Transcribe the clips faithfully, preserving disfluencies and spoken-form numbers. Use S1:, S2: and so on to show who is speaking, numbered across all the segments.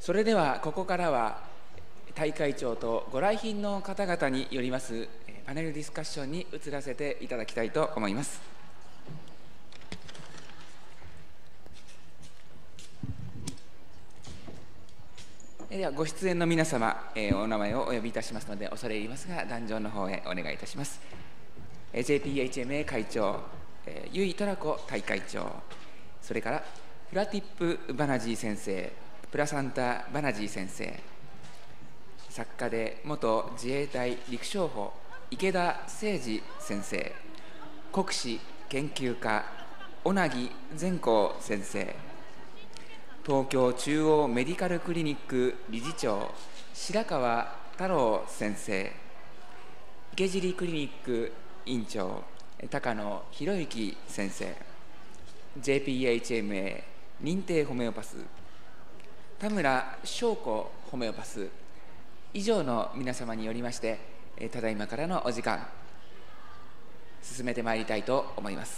S1: それではここからは大会長とご来賓の方々によりますパネルディスカッションに移らせていただきたいと思います。ではご出演の皆様、えー、お名前をお呼びいたしますので恐れ入りますが壇上の方へお願いいたします。えー、ジェーピーエイチエムエー 会長、えー、由井トラコ大会長、それからプラティップ・バナジー先生、プラサンタ・バナジー先生、作家で元自衛隊陸将補池田誠二先生、国史研究家小名木善光先生、東京中央メディカルクリニック理事長白川太郎先生、池尻クリニック院長高野博之先生、 ジェーピーエイチエムエー 認定ホメオパス田村翔子ホメオパス、以上の皆様によりましてただいまからのお時間進めてまいりたいと思います。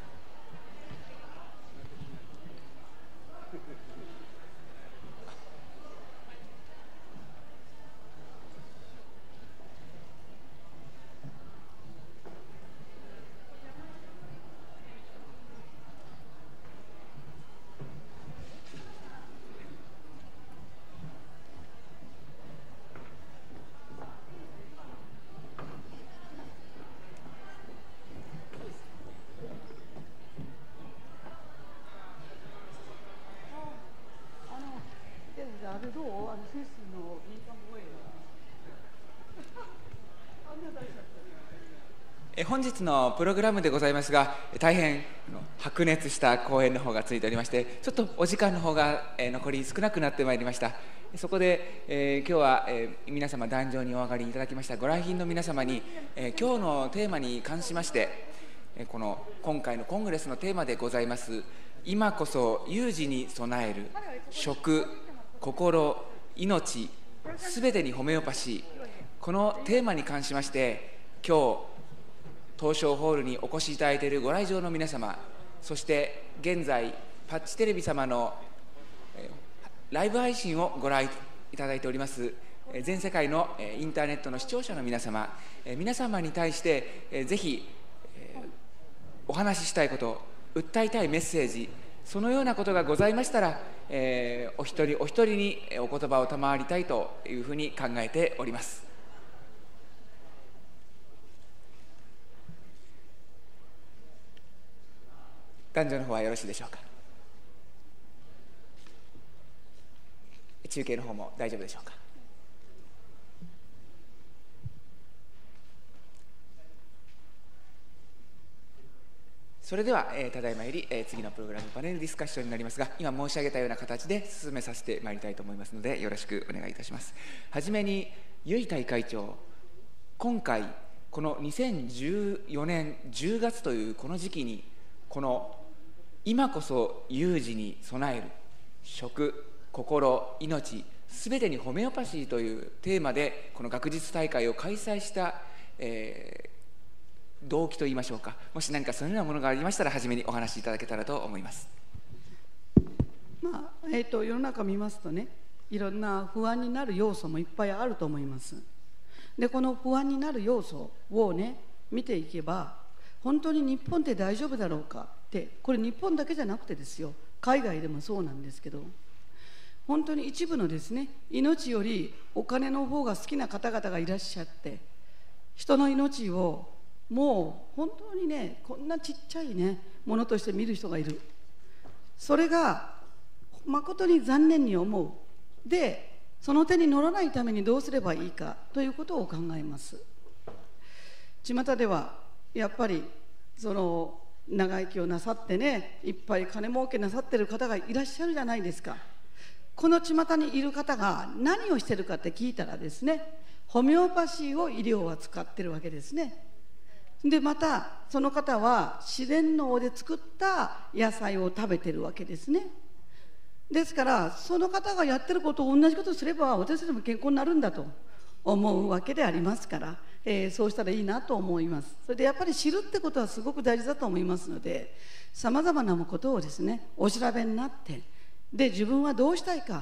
S1: 本日のプログラムでございますが、大変白熱した講演の方がついておりまして、ちょっとお時間の方が残り少なくなってまいりました。そこで、えー、今日は、えー、皆様壇上にお上がりいただきましたご来賓の皆様に、えー、今日のテーマに関しまして、この今回のコングレスのテーマでございます今こそ有事に備える食、心、命すべてにホメオパシー、このテーマに関しまして今日東証ホールにお越しいただいているご来場の皆様、そして現在パッチテレビ様のライブ配信をご覧いただいております全世界のインターネットの視聴者の皆様、皆様に対してぜひお話ししたいこと、訴えたいメッセージ、そのようなことがございましたら、えー、お一人お一人にお言葉を賜りたいというふうに考えております。壇上の方はよろしいでしょうか。中継の方も大丈夫でしょうか。それでは、えー、ただいまより、えー、次のプログラムパネルディスカッションになりますが、今申し上げたような形で進めさせてまいりたいと思いますのでよろしくお願いいたします。はじめに由井大会長、今回このにせんじゅうよねんじゅうがつというこの時期にこの今こそ有事に備える食、心、命すべてにホメオパシーというテーマでこの学術大会を開催した、えー、動機といいましょうか、もし何かそのようなものがありましたら初めにお話しいただけたらと思います。
S2: まあえー、と世の中見ますとね、いろんな不安になる要素もいっぱいあると思います。でこの不安になる要素をね見ていけば、本当に日本って大丈夫だろうかって、これ日本だけじゃなくてですよ、海外でもそうなんですけど、本当に一部のですね、命よりお金の方が好きな方々がいらっしゃって、人の命をもう本当にね、こんなちっちゃいねものとして見る人がいる。それが誠に残念に思う。でその手に乗らないためにどうすればいいかということを考えます。巷ではやっぱりその長生きをなさってね、いっぱい金儲けなさってる方がいらっしゃるじゃないですか。この巷にいる方が何をしてるかって聞いたらですね、ホメオパシーを医療は使ってるわけですね。でまたその方は自然農で作った野菜を食べてるわけですね。ですからその方がやってることを同じことをすれば私たちも健康になるんだと思うわけでありますから、えー、そうしたらいいなと思います。それでやっぱり知るってことはすごく大事だと思いますので、さまざまなことをですねお調べになって、で自分はどうしたいか、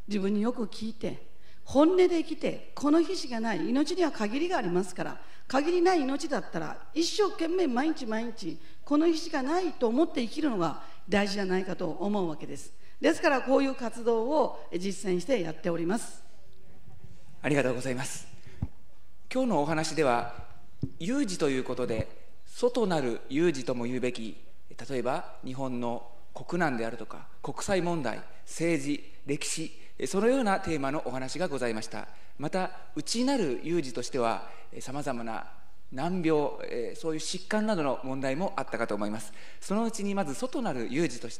S2: 自分によく聞いて、本音で生きて、この日しかない、命には限りがありますから、限りない命だったら一生懸命毎日毎日この日しかないと思って生きるのが大事じゃないかと思うわけです。ですからこういう活動を実践してやっております。
S1: ありがとうございます。今日のお話では、有事ということで外なる有事とも言うべき、例えば日本の国難であるとか国際問題、政治、歴史、そのようなテーマのお話がございました。また内なる有事としてはさまざまな難病、そういう疾患などの問題もあったかと思います。そのうちにまず外なる有事として、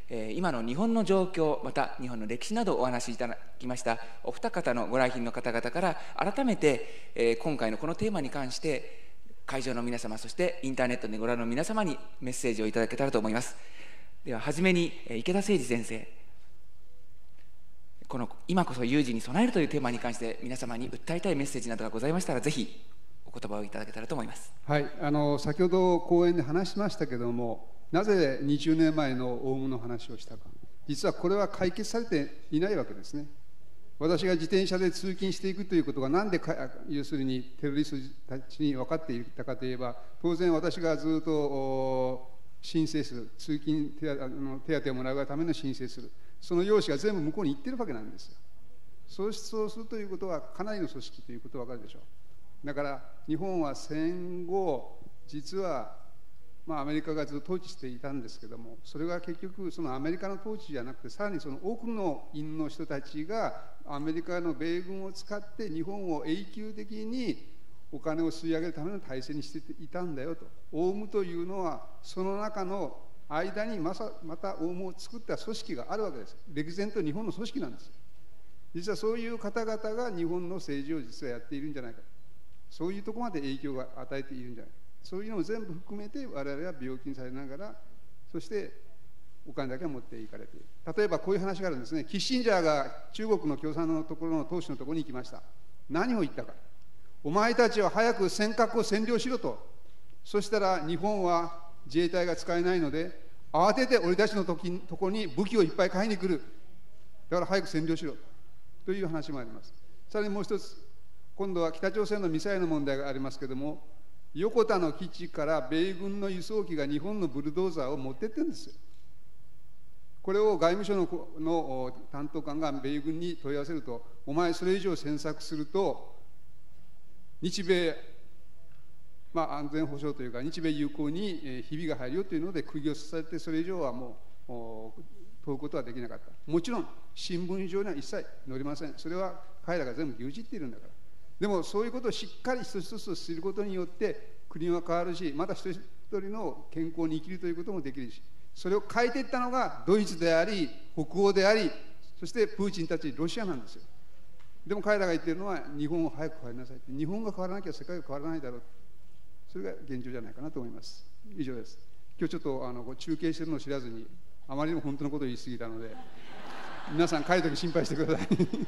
S1: 今の日本の状況、また日本の歴史などをお話しいただきましたお二方のご来賓の方々から改めて今回のこのテーマに関して会場の皆様、そしてインターネットでご覧の皆様にメッセージをいただけたらと思います。では初めに池田誠二先生、この今こそ有事に備えるというテーマに関して皆様に訴えたいメッセージなどがございましたら、ぜひお言葉をいただけたらと思います。
S3: はい、あの先ほど講演で話しましたけども、なぜにじゅうねんまえのオウムの話をしたか、実はこれは解決されていないわけですね。私が自転車で通勤していくということが何でか、要するにテロリストたちに分かっていたかといえば、当然私がずっと申請する、通勤手当、あの手当をもらうための申請する、その用紙が全部向こうに行ってるわけなんですよ。そうそうするということはかなりの組織ということが分かるでしょう。だから日本は戦後実は、まあ、アメリカがずっと統治していたんですけども、それが結局そのアメリカの統治じゃなくて、さらにその多くの院の人たちがアメリカの米軍を使って日本を永久的にお金を吸い上げるための体制にしていたんだよと。オウムというのはその中の間にまさまたオウムを作った組織があるわけです。歴然と日本の組織なんです。実はそういう方々が日本の政治を実はやっているんじゃないか、そういうところまで影響が与えているんじゃないか、そういうのを全部含めて我々は病気にされながら、そしてお金だけは持っていかれている。例えばこういう話があるんですね。キッシンジャーが中国の共産のところの党首のところに行きました。何を言ったか、お前たちは早く尖閣を占領しろと。そしたら日本は自衛隊が使えないので、慌てて俺たちのときところに武器をいっぱい買いに来る、だから早く占領しろという話もあります。さらにもう一つ、今度は北朝鮮のミサイルの問題がありますけれども、横田の基地から米軍の輸送機が日本のブルドーザーを持ってってるんですよ。これを外務省 の, の担当官が米軍に問い合わせると、お前それ以上詮索すると日米、まあ、安全保障というか日米友好にひびが入るよというので釘を刺されて、それ以上はもう問うことはできなかった。もちろん新聞上には一切載りません。それは彼らが全部牛耳っているんだから。でもそういうことをしっかり一つ一つ知ることによって国は変わるし、また一人一人の健康に生きるということもできるし、それを変えていったのがドイツであり北欧であり、そしてプーチンたちロシアなんですよ。でも彼らが言っているのは日本を早く変わりなさいって、日本が変わらなきゃ世界が変わらないだろう、それが現状じゃないかなと思います。以上です。今日ちょっとあの中継してるのを知らずにあまりにも本当のことを言い過ぎたので、皆さん帰るとき心配してください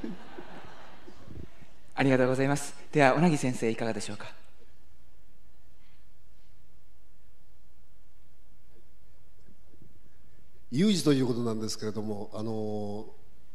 S1: ありがとうございます。では小名木先生、いかがでしょうか。
S4: 有事ということなんですけれども、あの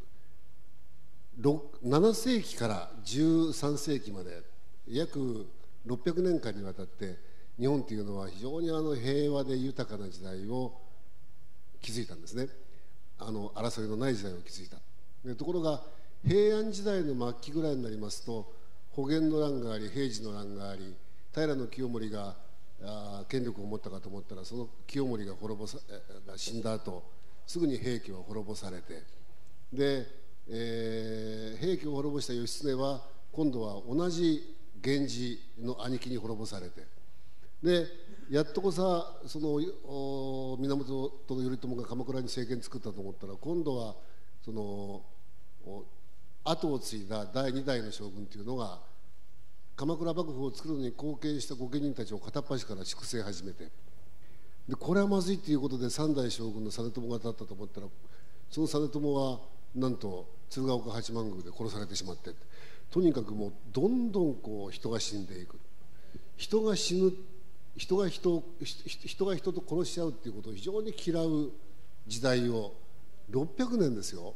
S4: なな世紀からじゅうさん世紀まで約ろっぴゃくねんかんにわたって日本というのは非常にあの平和で豊かな時代を築いたんですね。あの争いのない時代を築いた。でところが平安時代の末期ぐらいになりますと、保元の乱があり平治の乱があり、平清盛があ権力を持ったかと思ったら、その清盛が滅ぼさが死んだ後、すぐに平家は滅ぼされて、で、えー、平家を滅ぼした義経は今度は同じ源氏の兄貴に滅ぼされて、でやっとこさその源頼朝が鎌倉に政権作ったと思ったら、今度はその後を継いだだいに代の将軍というのが鎌倉幕府を作るのに貢献した御家人たちを片っ端から粛清始めて、でこれはまずいということでさん代将軍の実朝が立ったと思ったら、その実朝はなんと鶴岡八幡宮で殺されてしまって、とにかくもうどんどんこう人が死んでいく、人が死ぬ、人が人人が人と殺し合うっていうことを非常に嫌う時代をろっぴゃくねんですよ、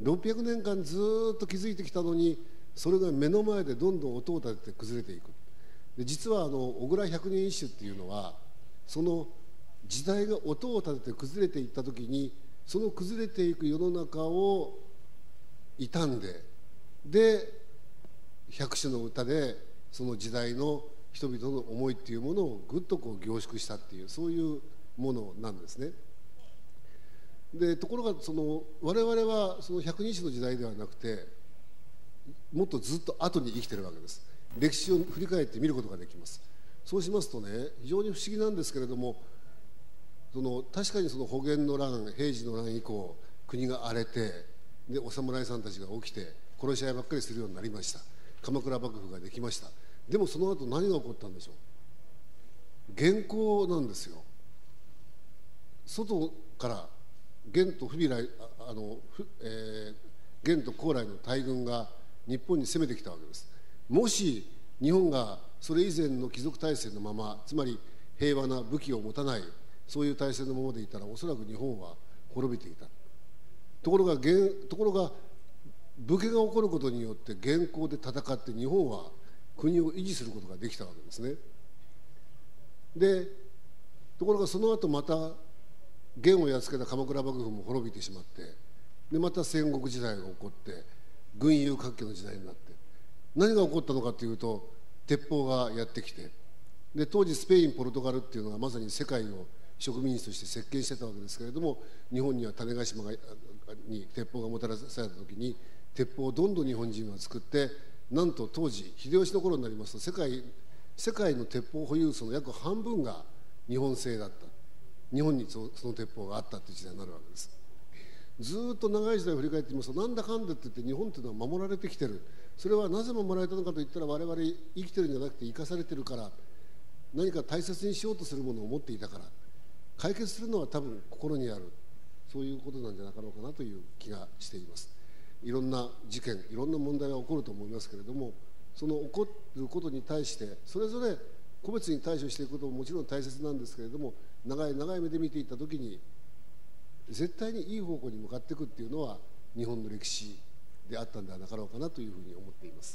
S4: ろっぴゃくねんかんずっと築いてきたのに、それが目の前でどんどん音を立てて崩れていく。で実はあの小倉百人一首っていうのは、その時代が音を立てて崩れていった時に、その崩れていく世の中を悼んで、で百首の歌でその時代の人々の思いっていうものをぐっとこう凝縮したっていう、そういうものなんですね。でところがその我々はその百人一首の時代ではなくて、もっとずっと後に生きてるわけです。歴史を振り返って見ることができます。そうしますとね、非常に不思議なんですけれども、その確かにその保元の乱、平治の乱以降、国が荒れて、でお侍さんたちが起きて殺し合いばっかりするようになりました。鎌倉幕府ができました。でもその後何が起こったんでしょう。元寇なんですよ。外から元と不備来ああの、えー、元と高麗の大軍が日本に攻めてきたわけです。もし日本がそれ以前の貴族体制のまま、つまり平和な武器を持たない、そういう体制のままでいたら、おそらく日本は滅びていた。ところがところが武家が起こることによって元寇で戦って、日本は国を維持することができたわけですね。でところがその後また元をやっつけた鎌倉幕府も滅びてしまって、でまた戦国時代が起こって、群雄割拠の時代になって、何が起こったのかというと、鉄砲がやってきて、で当時スペインポルトガルっていうのがまさに世界を植民地として席巻してたわけですけれども、日本には種子島に鉄砲がもたらされた時に、鉄砲をどんどん日本人は作って、なんと当時秀吉の頃になりますと、世界世界の鉄砲保有数の約半分が日本製だった。日本にその鉄砲があったという時代になるわけです。ずっと長い時代を振り返ってみますと、なんだかんだって言って日本というのは守られてきてる。それはなぜ守られたのかといったら、我々生きてるんじゃなくて生かされてるから、何か大切にしようとするものを持っていたから、解決するのは多分心にある、そういうことなんじゃなかろうかなという気がしています。いろんな事件、いろんな問題が起こると思いますけれども、その起こることに対してそれぞれ個別に対処していくことももちろん大切なんですけれども、長い長い目で見ていったときに絶対にいい方向に向かっていくっていうのは日本の歴史であったんではなかろうかなというふうに思っています。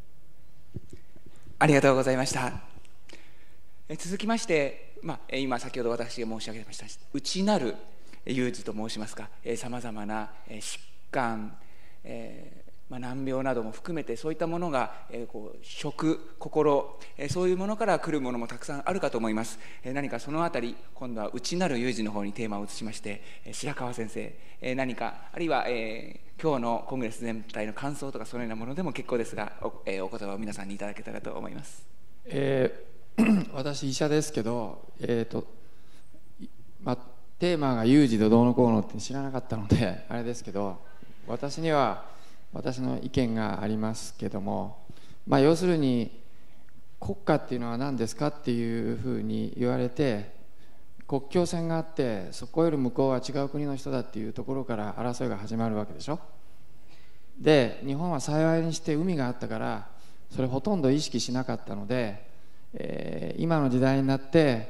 S1: ありがとうございました。え続きまして、まあ、今先ほど私が申し上げました内なる有事と申しますか、さまざまな疾患、えーまあ、難病なども含めて、そういったものが、えー、こう食、心、えー、そういうものから来るものもたくさんあるかと思います。えー、何かそのあたり、今度は内なる有事の方にテーマを移しまして、えー、白川先生、えー、何かあるいは、えー、今日のコングレス全体の感想とかそのようなものでも結構ですが、お,、えー、お言葉を皆さんにいただけたらと思います。
S5: えー、私医者ですけど、えーとまあ、テーマが有事でどうのこうのって知らなかったのであれですけど、私には私の意見がありますけども、まあ、要するに国家っていうのは何ですかっていうふうに言われて、国境線があってそこより向こうは違う国の人だっていうところから争いが始まるわけでしょ。で日本は幸いにして海があったからそれほとんど意識しなかったので、えー、今の時代になって、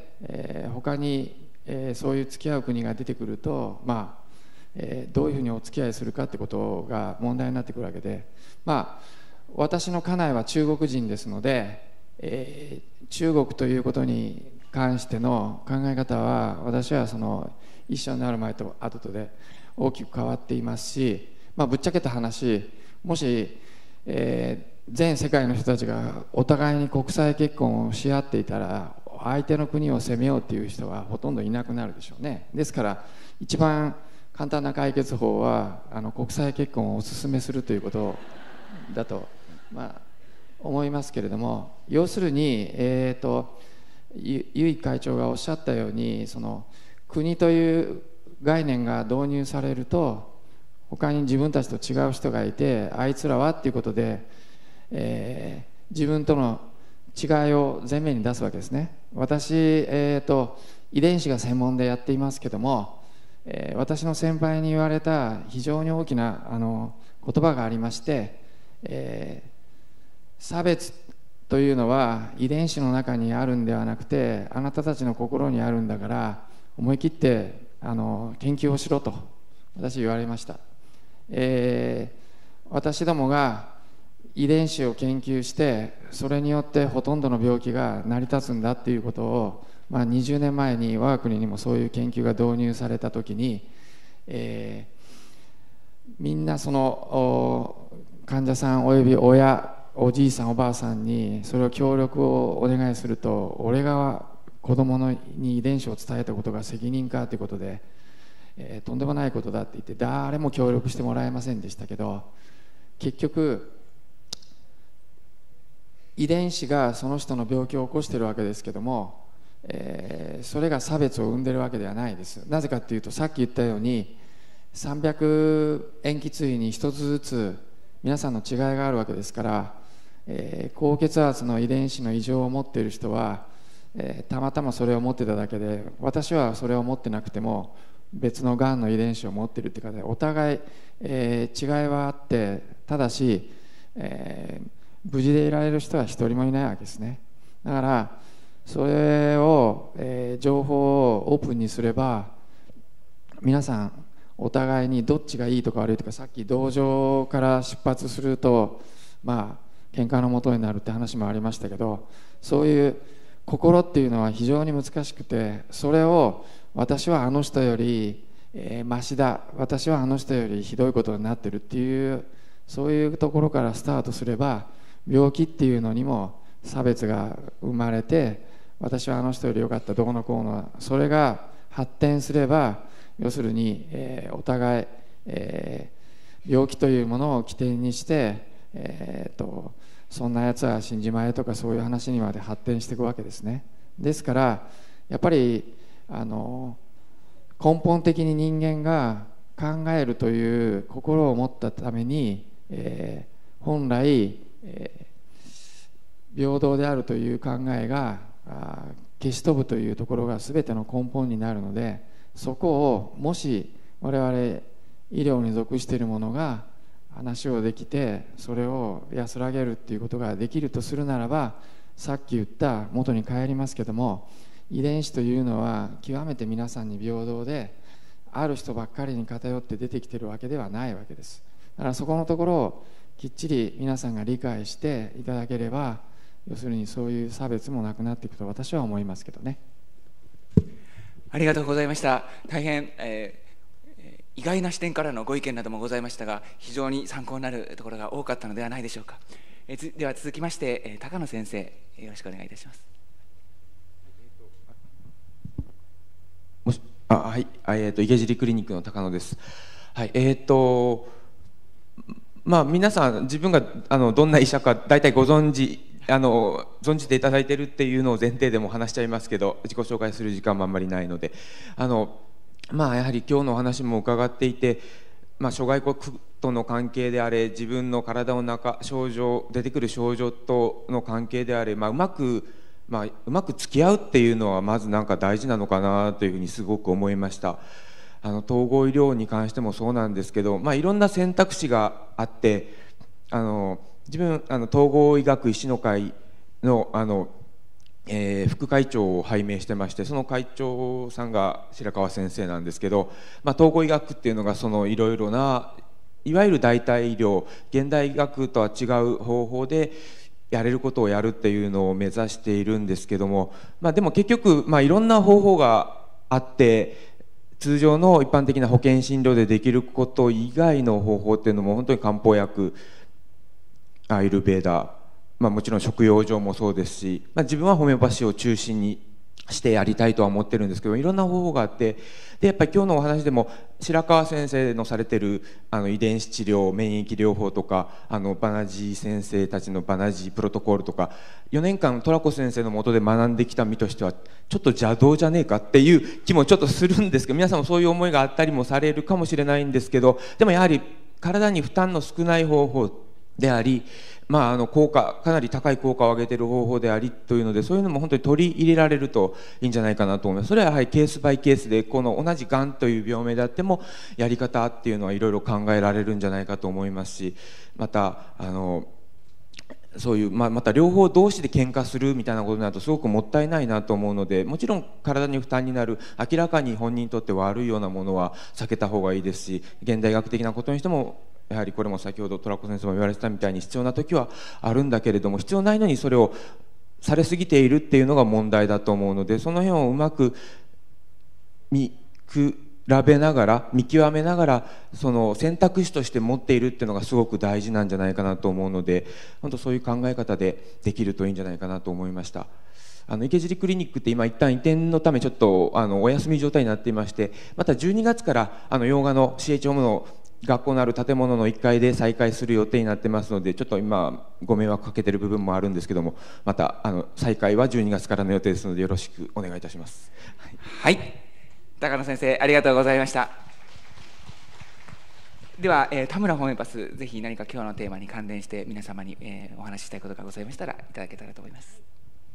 S5: えー、他に、えー、そういう付き合う国が出てくると、まあえー、どういうふうにお付き合いするかってことが問題になってくるわけで、まあ私の家内は中国人ですので、えー、中国ということに関しての考え方は私はその一緒になる前と後とで大きく変わっていますし、まあ、ぶっちゃけた話、もし、えー、全世界の人たちがお互いに国際結婚をし合っていたら、相手の国を攻めようっていう人はほとんどいなくなるでしょうね。ですから一番簡単な解決法はあの国際結婚をお勧めするということだと、まあ、思いますけれども、要するに、えーと、ゆ由井会長がおっしゃったように、その国という概念が導入されると他に自分たちと違う人がいて、あいつらはっていうことで、えー、自分との違いを前面に出すわけですね。私、えーと、遺伝子が専門でやっていますけども、えー、私の先輩に言われた非常に大きなあの言葉がありまして、えー、差別というのは遺伝子の中にあるんではなくて、あなたたちの心にあるんだから思い切ってあの研究をしろと私言われました。え私どもが遺伝子を研究してそれによってほとんどの病気が成り立つんだっていうことを、まあ、にじゅうねんまえに我が国にもそういう研究が導入されたときに、えー、みんなその患者さんおよび親、おじいさんおばあさんにそれを協力をお願いすると、俺が子供のに遺伝子を伝えたことが責任かということで、えー、とんでもないことだって言って誰も協力してもらえませんでしたけど、結局遺伝子がその人の病気を起こしているわけですけども、えー、それが差別を生んでいるわけではないです。なぜかというと、さっき言ったようにさんびゃく塩基対に一つずつ皆さんの違いがあるわけですから、えー、高血圧の遺伝子の異常を持っている人は、えー、たまたまそれを持ってただけで、私はそれを持ってなくても別のがんの遺伝子を持っているというかで、お互い、えー、違いはあって、ただし、えー無事でいられる人は一人もいないわけですね。だからそれを、えー、情報をオープンにすれば、皆さんお互いにどっちがいいとか悪いとか、さっき同情から出発するとまあ喧嘩のもとになるって話もありましたけど、そういう心っていうのは非常に難しくて、それを私はあの人より、えー、マシだ、私はあの人よりひどいことになってるっていう、そういうところからスタートすれば、病気っていうのにも差別が生まれて、私はあの人より良かったどうのこうの、それが発展すれば、要するに、えー、お互い、えー、病気というものを起点にして、えー、とそんなやつは死んじまえとか、そういう話にまで発展していくわけですね。ですからやっぱりあの根本的に人間が考えるという心を持ったために、えー、本来えー、平等であるという考えが消し飛ぶというところが全ての根本になるので、そこをもし我々医療に属している者が話をできて、それを安らげるっていうことができるとするならば、さっき言った元に帰りますけども、遺伝子というのは極めて皆さんに平等で、ある人ばっかりに偏って出てきているわけではないわけです。だからそこのところをきっちり皆さんが理解していただければ、要するにそういう差別もなくなっていくと私は思いますけどね。
S1: ありがとうございました。大変、えー、意外な視点からのご意見などもございましたが、非常に参考になるところが多かったのではないでしょうか。えー、では続きまして、えー、高野先生、よろしくお願いいたします。
S6: もしあはい、えー、と池尻クリニックの高野です。はい、えーとまあ、皆さん自分があのどんな医者か大体ご存知あの存じていただいているっていうのを前提でも話しちゃいますけど、自己紹介する時間もあんまりないので、あの、まあ、やはり今日のお話も伺っていて、まあ、諸外国との関係であれ、自分の体の中症状出てくる症状との関係であれ、まあ、うまく、まあ、うまく付き合うっていうのはまずなんか大事なのかなというふうにすごく思いました。あの統合医療に関してもそうなんですけど、まあ、いろんな選択肢があって、あの自分あの統合医学医師の会 の, あの、えー、副会長を拝命してまして、その会長さんが白川先生なんですけど、まあ、統合医学っていうのがそのいろいろないわゆる代替医療、現代医学とは違う方法でやれることをやるっていうのを目指しているんですけども、まあ、でも結局、まあ、いろんな方法があって、通常の一般的な保険診療でできること以外の方法っていうのも本当に漢方薬、アイルベーダ、まあ、もちろん食用上もそうですし、まあ、自分はホメオパシーを中心にしてやりたいとは思ってるんですけど、いろんな方法があって、でやっぱり今日のお話でも白川先生のされてるあの遺伝子治療、免疫療法とか、あのバナジー先生たちのバナジープロトコールとか、よねんかんトラコ先生の下で学んできた身としてはちょっと邪道じゃねえかっていう気もちょっとするんですけど、皆さんもそういう思いがあったりもされるかもしれないんですけど、でもやはり体に負担の少ない方法であり、まあ、あの効果かなり高い効果を上げている方法でありというので、そういうのも本当に取り入れられるといいんじゃないかなと思います。それはやはりケースバイケースで、この同じがんという病名であってもやり方っていうのはいろいろ考えられるんじゃないかと思いますし、またあのそういう、まあ、また両方同士で喧嘩するみたいなことになるとすごくもったいないなと思うので、もちろん体に負担になる明らかに本人にとって悪いようなものは避けた方がいいですし、現代学的なことにしてもやはりこれも先ほどトラコ先生も言われてたみたいに必要な時はあるんだけれども、必要ないのにそれをされすぎているっていうのが問題だと思うので、その辺をうまく見比べながら見極めながら、その選択肢として持っているっていうのがすごく大事なんじゃないかなと思うので、本当そういう考え方でできるといいんじゃないかなと思いました。あの池尻クリニックって今一旦移転のためちょっとあのお休み状態になっていまして、またじゅうにがつからあの洋画の シーエイチ ホームの学校のある建物のいっかいで再開する予定になってますので、ちょっと今ご迷惑かけてる部分もあるんですけども、またあの再開はじゅうにがつからの予定ですので、よろしくお願いいたします。
S1: はい、高野先生ありがとうございました。では、えー、田村ホメオパス、ぜひ何か今日のテーマに関連して皆様に、えー、お話ししたいことがございましたらいただけたらと思います。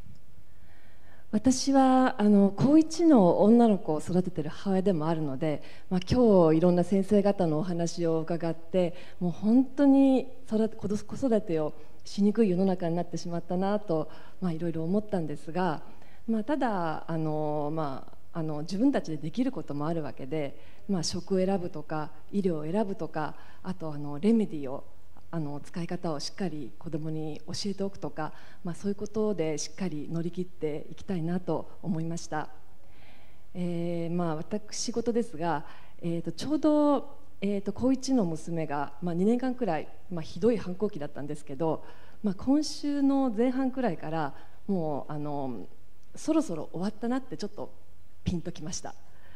S7: 私はあの高一の女の子を育てている母親でもあるので、まあ、今日いろんな先生方のお話を伺って、もう本当に育て子育てをしにくい世の中になってしまったなと、まあ、いろいろ思ったんですが、まあ、ただあの、まあ、あの自分たちでできることもあるわけで、まあ、食を選ぶとか医療を選ぶとか、あとあのレメディをあの使い方をしっかり子どもに教えておくとか、まあ、そういうことでしっかり乗り切っていきたいなと思いました。えーまあ、私事ですが、えー、とちょうど、えー、と高一の娘が、まあ、にねんかんくらい、まあ、ひどい反抗期だったんですけど、まあ、今週の前半くらいからもうあのそろそろ終わったなってちょっとピンときました。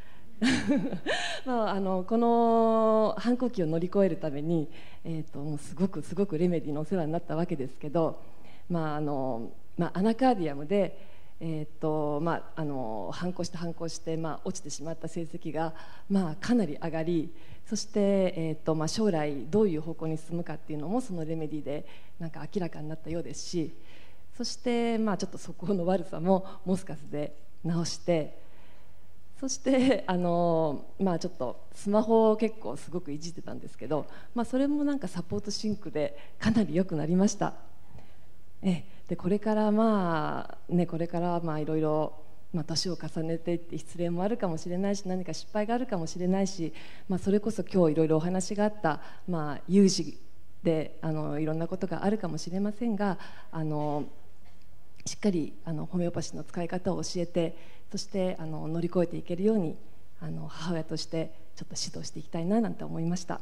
S7: まあ、あのこの反抗期を乗り越えるために、えー、ともうすごくすごくレメディのお世話になったわけですけど、まああのまあ、アナカーディアムで、えーとまあ、あの反抗して反抗して、まあ、落ちてしまった成績が、まあ、かなり上がり、そして、えーとまあ、将来どういう方向に進むかっていうのもそのレメディでなんか明らかになったようですし、そして、まあ、ちょっと素行の悪さもモスカスで直して、そしてあの、まあ、ちょっとスマホを結構すごくいじってたんですけど、まあ、それもなんかサポートシンクでかなり良くなりました。えでこれからまあねこれからまあいろいろまあ年を重ねていって失恋もあるかもしれないし、何か失敗があるかもしれないし、まあ、それこそ今日いろいろお話があった、まあ、有事であのいろんなことがあるかもしれませんが、あのしっかりあのホメオパシーの使い方を教えて、そしてあの乗り越えていけるようにあの母親としてちょっと指導していきたいななんて思いました。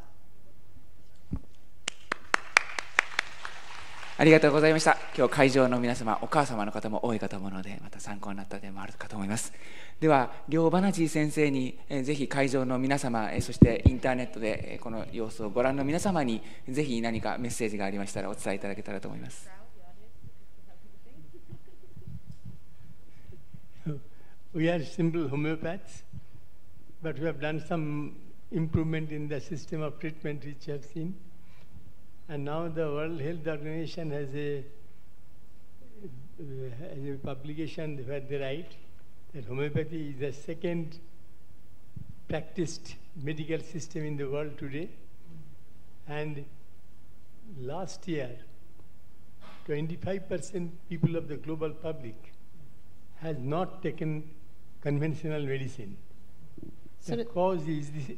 S1: ありがとうございました。今日会場の皆様、お母様の方も多いかと思うので、また参考になった点もあるかと思います。では両バナジー先生に、えー、ぜひ会場の皆様、えー、そしてインターネットで、えー、この様子をご覧の皆様にぜひ何かメッセージがありましたらお伝えいただけたらと思います。
S8: We are simple homeopaths, but we have done some improvement in the system of treatment which you have seen. And now the World Health Organization has a, has a publication where they write that homeopathy is the second practiced medical system in the world today. And last year, twenty-five percent people of the global public has not taken conventional medicine. The cause is this.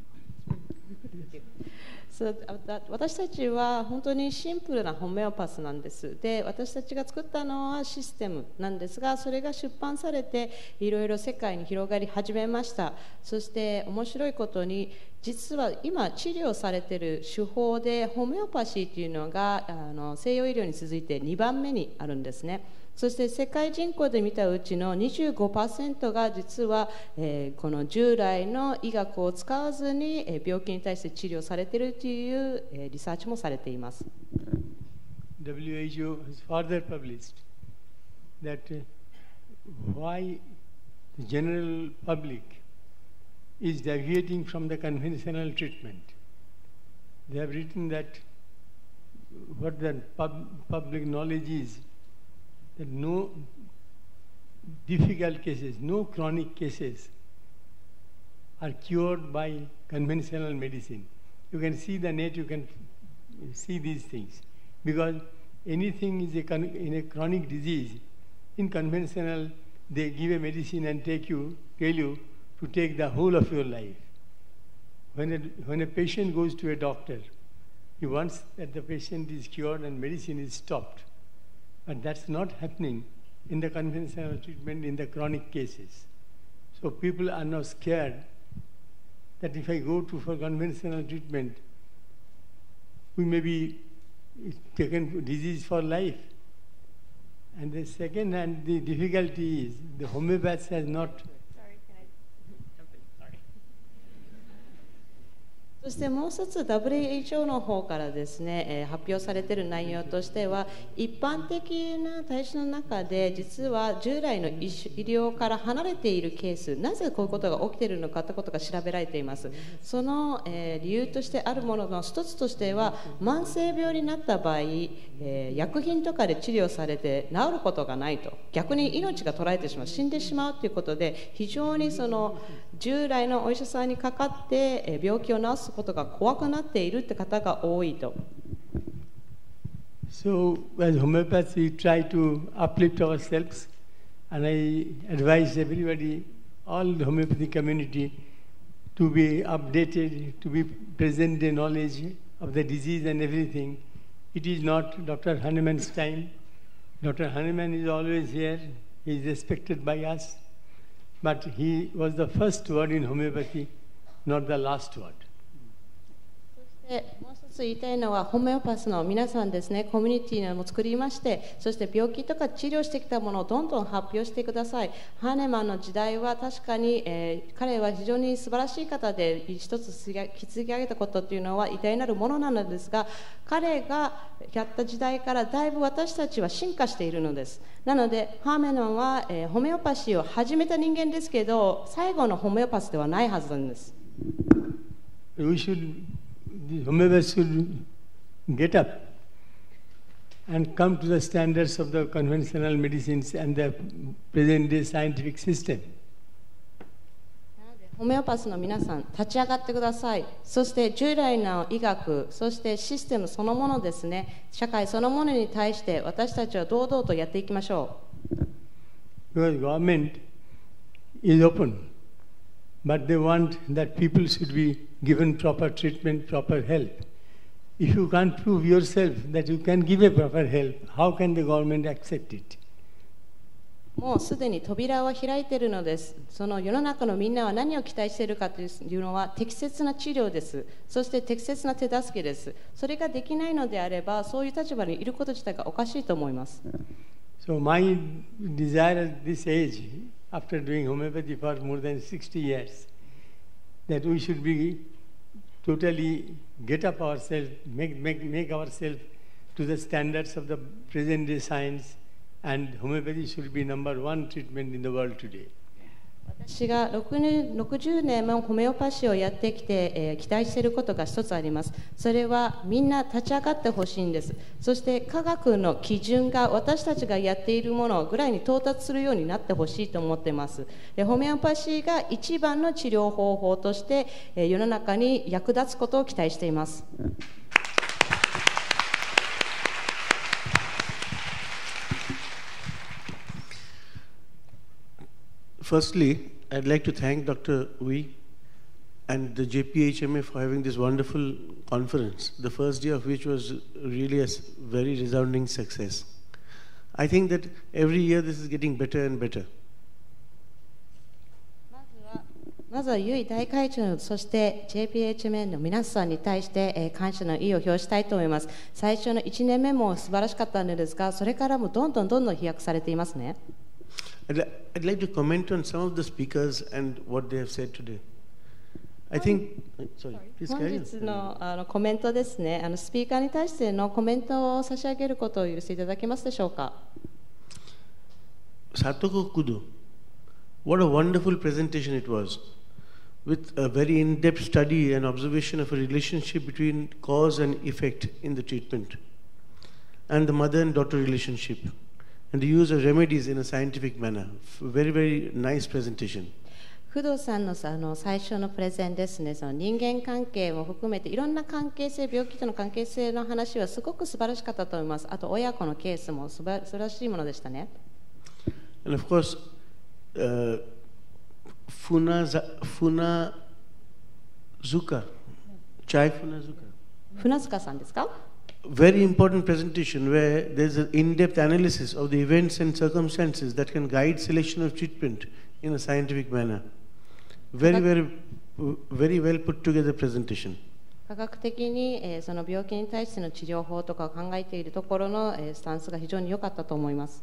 S9: 私たちは本当にシンプルなホメオパスなんです。で、私たちが作ったのはシステムなんですが、それが出版されていろいろ世界に広がり始めました。そして面白いことに、実は今治療されている手法でホメオパシーというのがあの西洋医療に続いてにばんめにあるんですね。そして世界人口で見たうちの にじゅうごパーセント が実は、えー、この従来の医学を使わずに、えー、病気に対して治療されているという、えー、リサーチもされています。
S8: ダブリューエイチオー has further published that why the general public is deviating from the conventional treatment. They have written that what the pub public knowledge is that no difficult cases, no chronic cases are cured by conventional medicine. You can see the net, you can see these things. Because anything is a, in a chronic disease, in conventional, they give a medicine and take you, tell you to take the whole of your life. When a, when a patient goes to a doctor, he wants that the patient is cured and medicine is stopped. But that's not happening in the conventional treatment in the chronic cases. So people are now scared that if I go to for conventional treatment, we may be taken disease for life. And the second hand, the difficulty is the homeopath has not.
S9: Sorry, can I jump in? Sorry. そしてもう一つ ダブリューエイチオー の方からですね、えー、発表されている内容としては、一般的な体質の中で実は従来の医療から離れているケース、なぜこういうことが起きているのかということが調べられています。その、えー、理由としてあるものの一つとしては、慢性病になった場合、えー、薬品とかで治療されて治ることがないと、逆に命が取られてしまう、死んでしまうということで、非常にその従来のお医者さんにかかって、えー、病気を治すことが怖くなっているって方が多いと。
S8: So, as homeopaths, we try to uplift ourselves, and I advise everybody, all the homeopathy community, to be updated, to be present the knowledge of the disease and everything. It is not Doctor Hahnemann's time. Doctor Hahnemann is always here. He is respected by us. But he was the first word in homeopathy, not the last word.
S9: もう一つ言いたいのは、ホメオパスの皆さんですね、コミュニティを作りまして、そして病気とか治療してきたものをどんどん発表してください。ハーネマンの時代は確かに、えー、彼は非常に素晴らしい方で、一つ築き上げたことというのは偉大なるものなのですが、彼がやった時代からだいぶ私たちは進化しているのです。なので、ハーネマンは、えー、ホメオパシーを始めた人間ですけど、最後のホメオパスではないはずなんです。
S8: We should The homeopaths should get up and come to the standards of the conventional medicines and the present-day scientific system.
S9: ホメオパスの皆さん、立ち上がってください。そして従来の医学、そしてシステムそのものですね、社会そのものに対して私たちは堂々とやっていきましょ
S8: う。Because government is open, but they want that people should be given proper treatment, proper help. If you can't prove yourself that you can give a proper help, how can the government accept it?
S9: もうすでに扉は開いているのです。その世の中のみんなは何を期待しているかというのは適切な治療です。そして適切な手助けです。それができないのであれば、そういう立場にいること自体がおかしいと思います。
S8: So my desire at this age, after doing homeopathy for more than sixty years, that we should be totally get up ourselves, make, make, make ourselves to the standards of the present day science, and homeopathy should be number one treatment in the world today.
S9: 私がろくじゅうねんもホメオパシーをやってきて、えー、期待していることが一つあります。それはみんな立ち上がってほしいんです。そして科学の基準が私たちがやっているものぐらいに到達するようになってほしいと思っています。でホメオパシーが一番の治療方法として、えー、世の中に役立つことを期待しています。
S10: Firstly, I'd like to thank Doctor Wee and the J P H M A for having this wonderful conference, the first day of which was really a very resounding success. I think that every year this is getting better and better.
S9: まずはユイ大会長、そして ジェイピーエイチエムエー の皆さんに対して、えー、感謝の意を表したいと思います。最初のいちねんめも素晴らしかったのですが、それからもどんどんどんどん飛躍されていますね。
S10: I'd, I'd like to comment on some of the speakers and what they have said today. I think, sorry, please carry on.
S9: 本日のあのコメントですね、あのスピーカーに対してのコメントを差し上げることを許していただけますでしょうか。
S10: Satoko Kudo, what a wonderful presentation it was, with a very in-depth study and observation of a relationship between cause and effect in the treatment, and the mother and daughter relationship, and the use of remedies in a scientific manner. Very, very nice presentation.
S9: 工藤さん の, あの最初のプレゼンですね、その人間関係も含めていろんな関係性、病気との関係性の話はすごく素晴らしかったと思います。あと親子のケースも素晴らしいものでしたね。
S10: And of course, uh, Funazuka, Chai Funazuka.
S9: 船塚さんですか？
S10: Very important presentation where there's an in-depth analysis of the events and circumstances that can guide selection of treatment in a scientific manner. Very, very, very well put together presentation.
S9: 科学的に、えー、その病気に対しての治療法とかを考えているところの、えー、スタンスが非常に良かったと思います。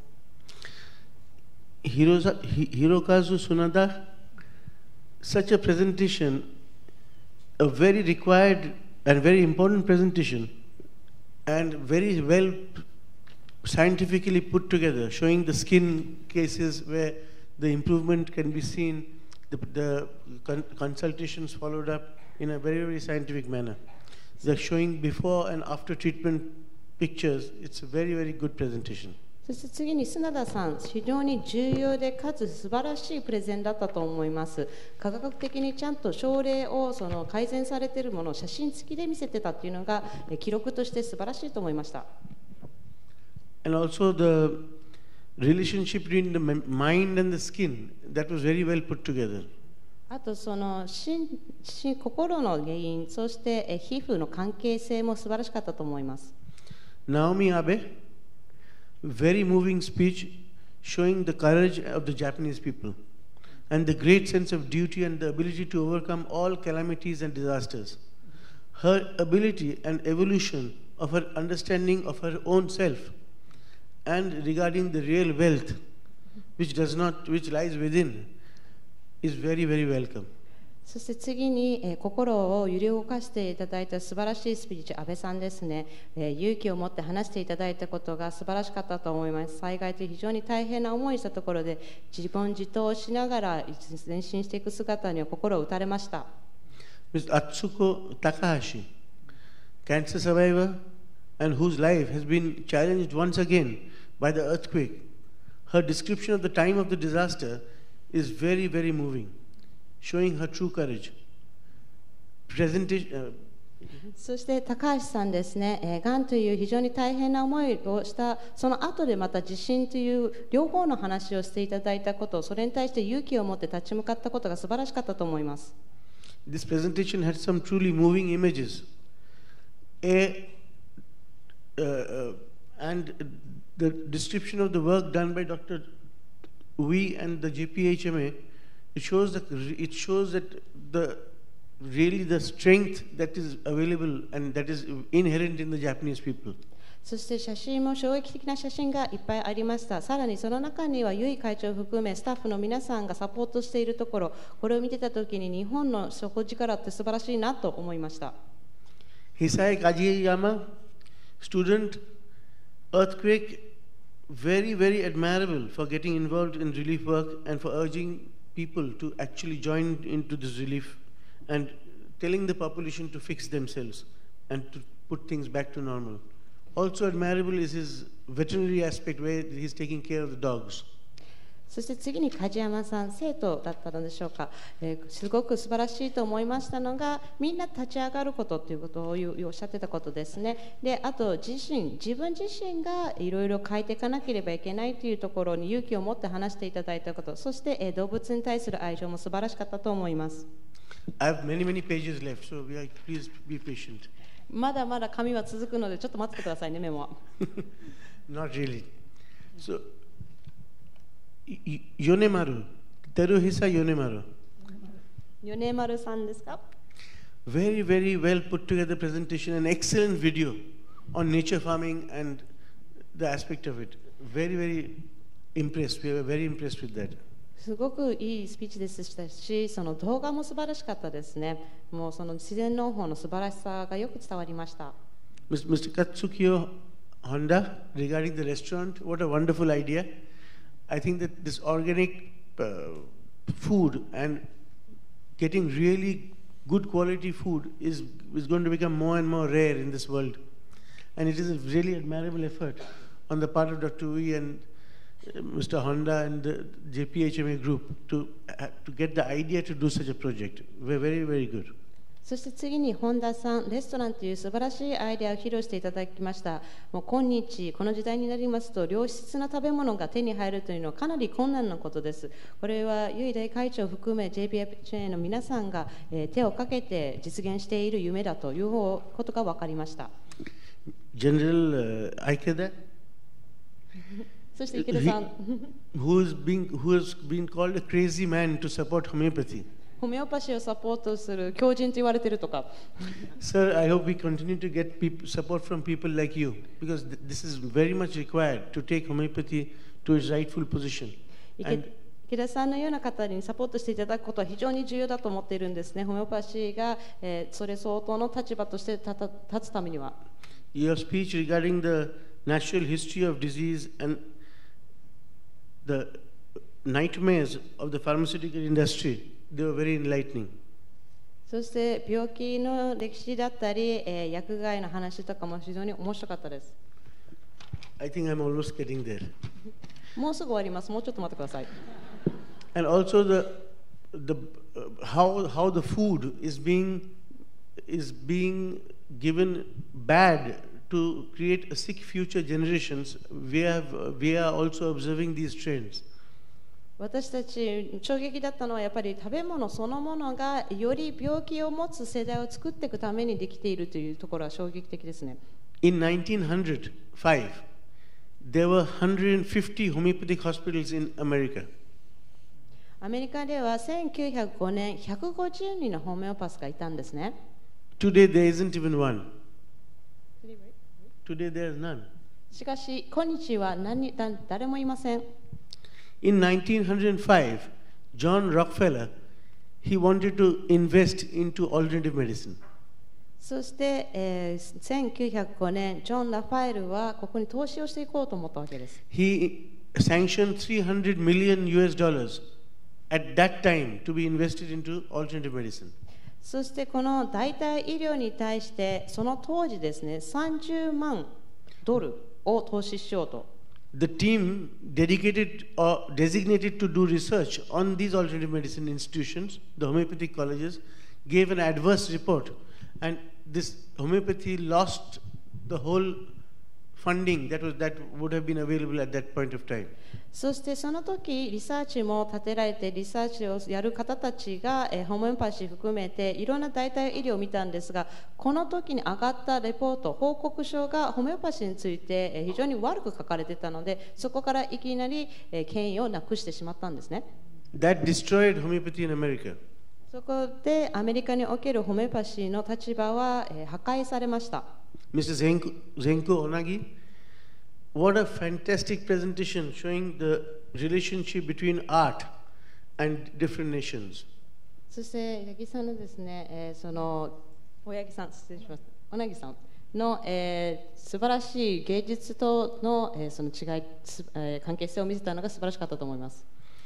S10: Hiroza, Hirokazu Tsunada, such a presentation, a very required and very important presentation, and very well scientifically put together, showing the skin cases where the improvement can be seen, the, the con consultations followed up in a very, very scientific manner. They're showing before and after treatment pictures. It's a very, very good presentation.
S9: そして次に砂田さん、非常に重要でかつ素晴らしいプレゼンだったと思います。科学的にちゃんと症例をその改善されているものを写真付きで見せてたっていうのが記録として素晴らしいと思いました。
S10: And also the relationship between the mind and the skin, that was very well put together.
S9: あとその心、心、心の原因、そして皮膚の関係性も素晴らしかったと思います。
S10: Naomi Abe, very moving speech showing the courage of the Japanese people and the great sense of duty and the ability to overcome all calamities and disasters. Her ability and evolution of her understanding of her own self and regarding the real wealth which does not, which lies within, is very, very welcome.
S9: そして次に、えー、心を揺り動かしていただいた素晴らしいスピーチ、安倍さんですね、えー、勇気を持って話していただいたことが素晴らしかったと思います。災害という非常に大変な思いしたところで自問自答しながら前進していく姿には心を打たれました。
S10: ミスター Atsuko Takahashi, cancer survivor and whose life has been challenged once again by the earthquake. Her description of the time of the disaster is very, very moving, showing her true courage. Presentation, uh,
S9: そして高橋さんですね、えー、がんという非常に大変な思いをしたその後でまた地震という両方の話をしていただいたこと、それに対して勇気を持って立ち向かったことが素晴らしかったと思います。
S10: This presentation had some truly moving images. A, uh, uh, and the description of the work done by Doctor Wee and the J P H M A, it shows that it shows that the really the strength that is available and that is inherent in the Japanese people.
S9: そして写真も衝撃的な写真がいっぱいありました。さらにその中には、ユイ会長を含めスタッフの皆さんがサポートしているところ、これを見てたときに日本の底力って素晴らしいなと思いました。
S10: Hisai Kajiyama, student, earthquake, very, very admirable for getting involved in relief work and for urging people to actually join into this relief and telling the population to fix themselves and to put things back to normal. Also admirable is his veterinary aspect where he's taking care of the dogs.
S9: そして次に梶山さん、生徒だったのでしょうか、えー、すごく素晴らしいと思いましたのが、みんな立ち上がることということをおっしゃってたことですね。で、あと自身、自分自身がいろいろ変えていかなければいけないというところに勇気を持って話していただいたこと、そして、えー、動物に対する愛情も素晴らしかったと思います。
S10: I have many, many pages left, so we are, please be patient.
S9: まだまだ紙は続くので、ちょっと待ってくださいね、メモは。
S10: Not really. So, Yonemaru, Teruhisa Yonemaru.
S9: Yonemaruさんですか?
S10: Very, very well put together presentation, an excellent video on nature farming and the aspect of it. Very, very impressed. We were very impressed with that.
S9: すごくいいスピーチでしたし、その動画も素晴らしかったですね。もうその自然農法の素晴らしさがよく伝わりました。
S10: Mister Katsukiyo Honda, regarding the restaurant, what a wonderful idea. I think that this organic uh, food and getting really good quality food is, is going to become more and more rare in this world. And it is a really admirable effort on the part of Doctor Wee and uh, Mister Honda and the J P H M A group to, uh, to get the idea to do such a project. We're very, very good.
S9: そして次に本田さん、レストランという素晴らしいアイデアを披露していただきました。もう今日、この時代になりますと、良質な食べ物が手に入るというのはかなり困難なことです。これは、ユイ大会長を含め ジェイピーエフジェー の皆さんが、えー、手をかけて実現している夢だということが分かりました。
S10: General uh, Aikeda,
S9: そして池田さん、
S10: who has been, who has been called a crazy man to support homeopathy.
S9: ホメオパシーをサポートする狂人と言われているとか。
S10: Sir, I hope we continue to get people, support from people like you, because th this is very much required to take homeopathy to its rightful position.
S9: 池田さんのような方にサポートしていただくことは非常に重要だと思っているんですね。ホメオパシーが、えー、それ相当の立場として立た立つためには。
S10: Your speech regarding the natural history of disease and the nightmares of the pharmaceutical industry, they were very enlightening.
S9: そして病気の歴史だったり、えー、薬害の話とかも非常に面白かったです。
S10: I think I'm almost getting there.
S9: もうすぐ終わります。もうちょっと待ってください。
S10: And also the the uh, how how the food is being is being given bad to create a sick future generations. We have we are also observing these trends.
S9: 私たち衝撃だったのはやっぱり食べ物そのものがより病気を持つ世代を作っていくためにできているというところは衝撃的ですね。
S10: In nineteen oh five, there were one hundred fifty homeopathic hospitals in America.
S9: アメリカではせんきゅうひゃくごねんひゃくごじゅうにんのホメオパスがいたんですね。
S10: Today there isn't even one. Today there is none.
S9: しかし今日は何誰もいません。
S10: In nineteen oh five, John Rockefeller, he wanted to invest into alternative medicine.
S9: そして、えー、せんきゅうひゃくごねん、ジョン・ラファエルはここに投資をしていこうと思ったわけです。
S10: He sanctioned three hundred million U S dollars at that time to be invested into alternative medicine.
S9: そしてこの代替医療に対してその当時ですね、さんじゅうまんドルを投資しようと。
S10: The team dedicated or designated to do research on these alternative medicine institutions, the homeopathic colleges, gave an adverse report, and this homeopathy lost the whole funding that was that would have been available at that point of time.
S9: そしてその時リサーチも立てられてリサーチをやる方たちが、えー、ホメオパシー含めていろんな代替医療を見たんですが、この時に上がったレポート報告書がホメオパシーについて、えー、非常に悪く書かれていたので、そこからいきなり、えー、権威をなくしてしまったんですね。
S10: That destroyed homeopathy in America.
S9: そこでアメリカにおけるホメオパシーの立場は、えー、破壊されました。
S10: ミスター Zenko, Zenko Onagi, what a fantastic presentation showing the relationship between art and different nations.
S9: そして八木さんのですね、えー、その大八木さん、失礼します。小柳さんの、えー、素晴らしい芸術との、えー、その違い、えー、関係性を見せたのが素晴らしかったと思います。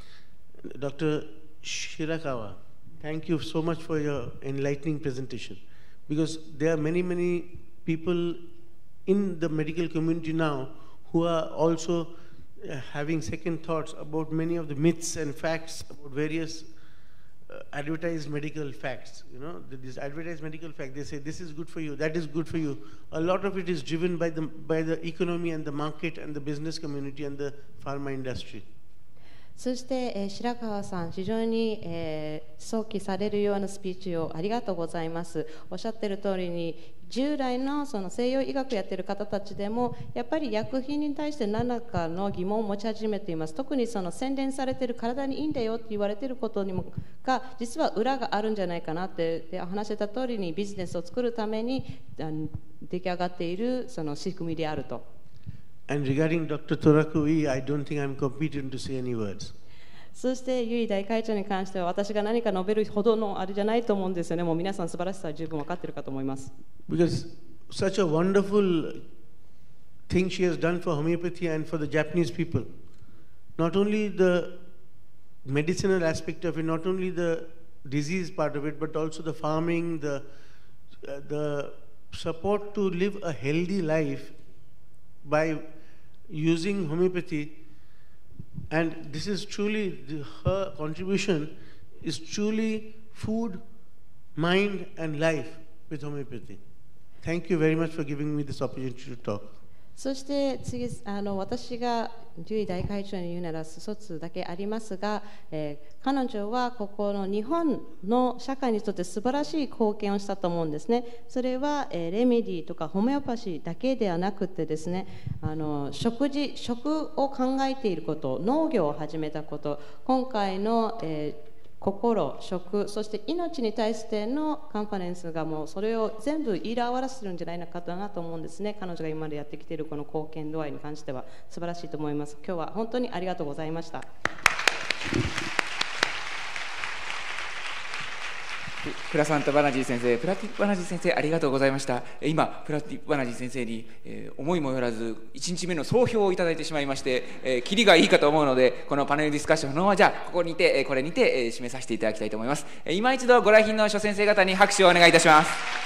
S10: Doctor Shirakawa, thank you so much for your enlightening presentation, because there are many, many people in the medical community now who are also uh, having second thoughts about many of the myths and facts about various uh, advertised medical facts. You know, these advertised medical facts, they say this is good for you, that is good for you. A lot of it is driven by the, by the economy and the market and the business community and the pharma industry.
S9: そして、えー、白川さん、非常に、えー、想起されるようなスピーチをありがとうございます。おっしゃっている通りに、従来のその西洋医学をやっている方たちでも、やっぱり薬品に対して何らかの疑問を持ち始めています。特にその洗練されている体にいいんだよって言われていることにもが、実は裏があるんじゃないかなって、で話してた通りにビジネスを作るために出来上がっているその仕組みであると。
S10: And regarding Doctor Torakui, I don't think I'm competent to say any words.
S9: そしてユイ大会長に関しては私が何か述べるほどのあれじゃないと思うんですよね。もう皆さん素晴らしさは十分分かっているかと思います。
S10: Because such a wonderful thing she has done for homeopathy and for the Japanese people. Not only the medicinal aspect of it, not only the disease part of it, but also the farming, the uh, the support to live a healthy life by using homeopathy. And this is truly, the, her contribution is truly food mind and life with homeopathy. Thank you very much for giving me this opportunity to talk.
S9: そして次あの私が獣医大会長に言うなら一つだけありますが、えー、彼女はここの日本の社会にとって素晴らしい貢献をしたと思うんですね。それは、えー、レメディとかホメオパシーだけではなくてですね、あの食事食を考えていること、農業を始めたこと、今回の、えー心、食、そして命に対してのカンファレンスがもうそれを全部言い表してるんじゃないかなと思うんですね。彼女が今までやってきているこの貢献度合いに関しては素晴らしいと思います。今日は本当にありがとうございました。
S1: プラサンタ・バナジー先生、プラティ・バナジー先生、ありがとうございました。今、プラティ・バナジー先生に、えー、思いもよらずいちにちめの総評をいただいてしまいまして、えー、キリがいいかと思うので、このパネルディスカッションのままじゃあここにて、これにて、えー、締めさせていただきたいと思います。今一度ご来賓の諸先生方に拍手をお願いいたします。